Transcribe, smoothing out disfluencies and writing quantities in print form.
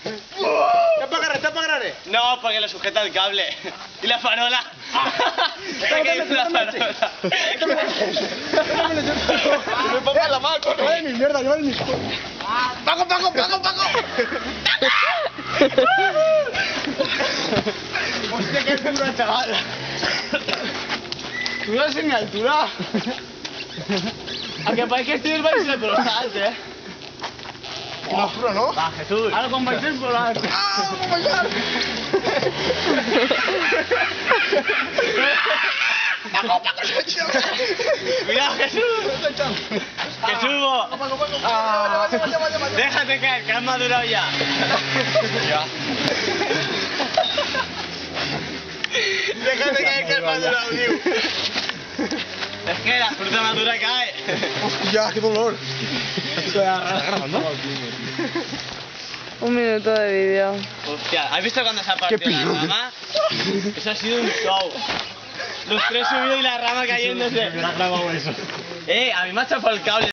¿Está para agarrar? No, porque lo sujeta el cable. Y la farola. Está cayendo la farola. Me pongo la mano. ¡Vale mi mierda, no vale mi... ¡Paco! Hostia, qué altura, chaval. Tú no eres en mi altura. Aunque parece que estoy en el baile de los altos, Qué más puro, ¿no? Va, Jesús. Ahora con bailes por la... ¡Ah, vamos a bailar! ¡Paco, Cuidado, Jesús. Que subo. Déjate caer, que has madurado ya. Déjate caer que es madurado, tío. Es que la fruta madura cae. Hostia, qué dolor. Un minuto de vídeo. Hostia, ¿has visto cuando se ha partido la rama? Eso ha sido un show. Los tres subidos y la rama cayéndose. Me ha grabado eso. A mí me ha chafado el cable.